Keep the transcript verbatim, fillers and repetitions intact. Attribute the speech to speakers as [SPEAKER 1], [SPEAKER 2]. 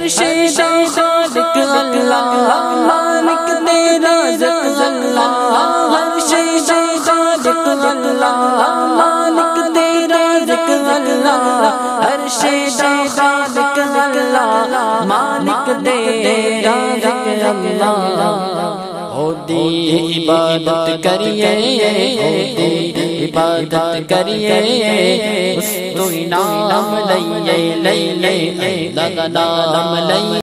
[SPEAKER 1] हर शे खालिक अल्लाह मालिक तेरा ज़िक्र अल्लाह हर शे खालिक अल्लाह मालिक तेरा ज़िक्र अल्लाह हर शे खालिक अल्लाह मालिक तेरा ज़िक्र अल्लाह ओदी इबादत करिए ओदी इबादत करिए उस तो इनाम लइए लइए अल्लाह का नाम लइए।